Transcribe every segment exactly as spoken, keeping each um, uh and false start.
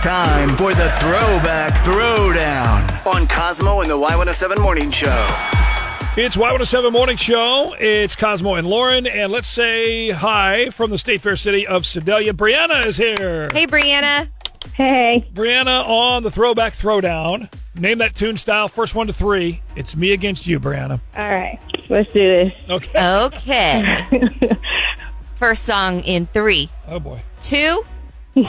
time for the Throwback Throwdown on Cosmo and the Y one oh seven Morning Show. It's Y one oh seven Morning Show. It's Cosmo and Lauren, and let's say hi from the State Fair city of Sedalia. Brihanna is here. Hey, Brihanna. Hey. Brihanna on the Throwback Throwdown. Name that tune style, first one to three. It's me against you, Brihanna. All right, let's do this. Okay. Okay. First song in three. Oh, boy. Two. Uh,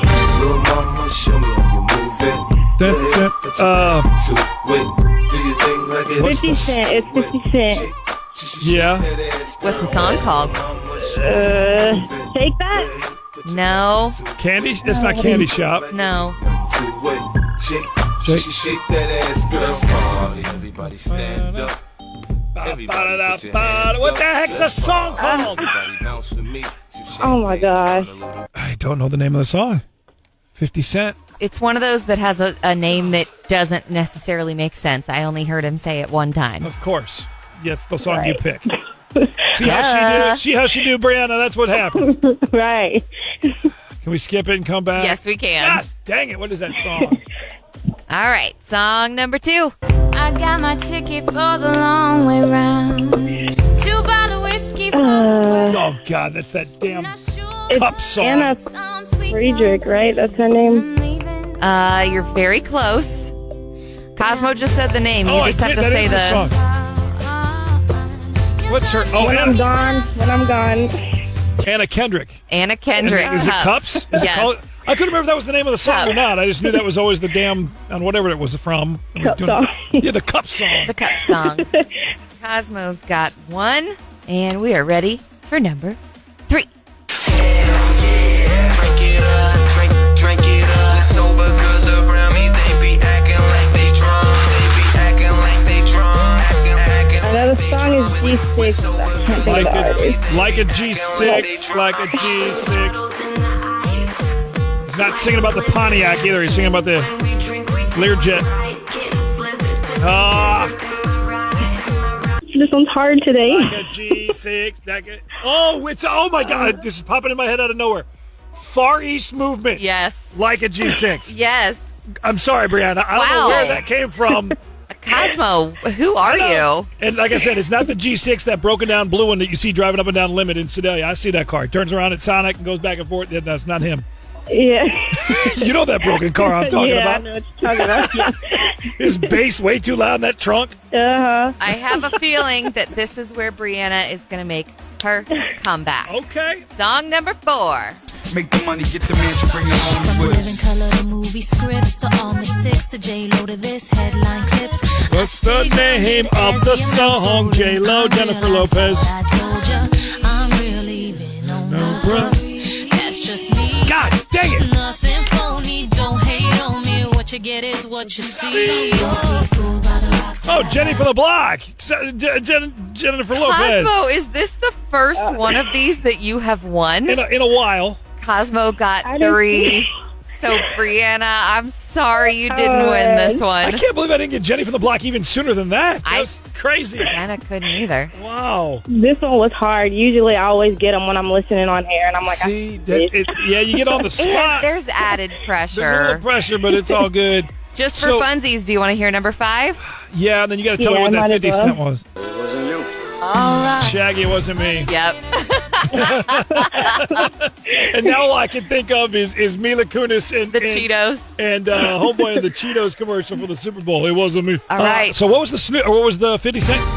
fifty Cent. It's fifty Cent. yeah. What's the song called? Uh, Take That? No. Candy? It's not Candy Shop. No. Shake. Shake that ass, girl. Everybody stand up. What the heck's the song called? Oh, my gosh. I don't know the name of the song. fifty Cent. It's one of those that has a, a name that doesn't necessarily make sense. I only heard him say it one time. Of course. Yeah, it's the song Right. you pick. See how she do? See how she do, Brihanna? That's what happens. Right. Can we skip it and come back? Yes, we can. Gosh, dang it. What is that song? All right. Song number two. I got my ticket for the long way round. Two bottle whiskey for Uh, Oh, God, that's that damn the cup song. Anna Friedrich, right? That's her name. Uh, you're very close. Cosmo just said the name. You Oh, I just have did. to That say is the the. song. What's her? Oh, When I'm Anna, gone, when I'm gone. Anna Kendrick. Anna Kendrick. Is it Cups? Is Yes. it called? I couldn't remember if that was the name of the song Cup. or not. I just knew that was always the damn, on whatever it was from. Cup song. Yeah, the Cup song. The cup song. Cosmo's got one, and we are ready for number three. Another song is G six. I can't think Like of the artist. a, like a G six, like a G six. He's not singing about the Pontiac either. He's singing about the Learjet. Ah, This one's hard today. like a G six. Like a, oh, it's oh my God! This is popping in my head out of nowhere. Far East Movement. Yes. Like a G six. Yes. I'm sorry, Brihanna. I don't know Wow. where that came from. Cosmo, who are you? And like I said, it's not the G six, that broken down blue one that you see driving up and down Limit in Sedalia. I see that car. It turns around at Sonic and goes back and forth. Yeah, that's not him. Yeah. You know that broken car I'm talking yeah, I about. know what you're talking about. His bass way too loud in that trunk. Uh-huh. I have a feeling that this is where Brihanna is going to make her comeback. Okay. Song number four. Make the money, get the mansion, bring the homies From with living us. color to movie scripts to all the six to J-Lo to this headline clips. What's the name of the song? J-Lo, Jennifer Lopez. I told ya, I'm really been on the That's just me. God dang it. Nothing phony, don't hate on me. What you get is what you see. Don't be fooled by the rocks. Oh, Jenny from the Block. Se- Jen- Jen- Jennifer Lopez. Cosmo, is this the first one of these that you have won? In a, in a while. Cosmo got I didn't three. So, Brihanna, I'm sorry you didn't win this I one. can't believe I didn't get Jenny from the Block even sooner than that. I- That's crazy. Brihanna couldn't either. Wow. This one was hard. Usually I always get them when I'm listening on air, and I'm like, See, I that, it, yeah, you get on the And spot. there's added There's a pressure. little pressure, but it's all good. Just for So- funsies, do you want to hear number five? Yeah, and then you got to tell Yeah, me what that might as fifty well. cent was. All right. Shaggy, it wasn't me. Yep. And now all I can think of is, is Mila Kunis and The and, Cheetos. and uh, homeboy in the Cheetos commercial for the Super Bowl. It wasn't me. All Uh, right. So what was the sno- or what was the fifty cent?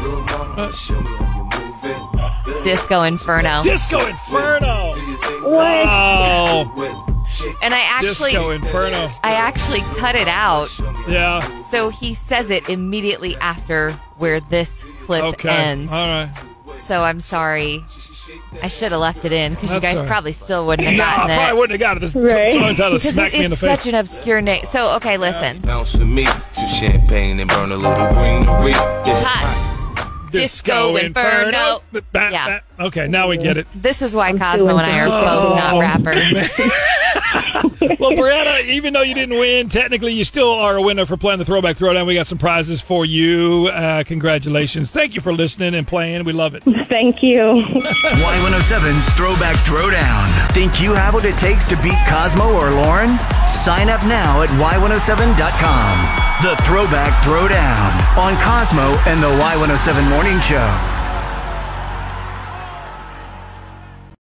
Disco Inferno. Disco Inferno. what? Wow. And I actually Disco Inferno. I actually cut it out Yeah. so he says it immediately after where this clip Okay. ends. All right. So I'm sorry. I should have left it in because you That's guys all right. probably still wouldn't have No, I gotten probably it. wouldn't have got it. This Right. someone tried to Because smack it, me in the it's face. such an obscure name. So, okay, listen. Bounce with me, some champagne and burn a little greenery. Yes. Hot. Disco Inferno. Ba- ba- Yeah. ba- Okay, now we get it. This is why Cosmo and I are both not Oh, rappers. Well, Brihanna, even though you didn't win, technically you still are a winner for playing the Throwback Throwdown. We got some prizes for you. Uh, congratulations. Thank you for listening and playing. We love it. Thank you. Y one oh seven's Throwback Throwdown. Think you have what it takes to beat Cosmo or Lauren? Sign up now at Y one oh seven dot com. The Throwback Throwdown on Cosmo and the Y one oh seven Morning Show.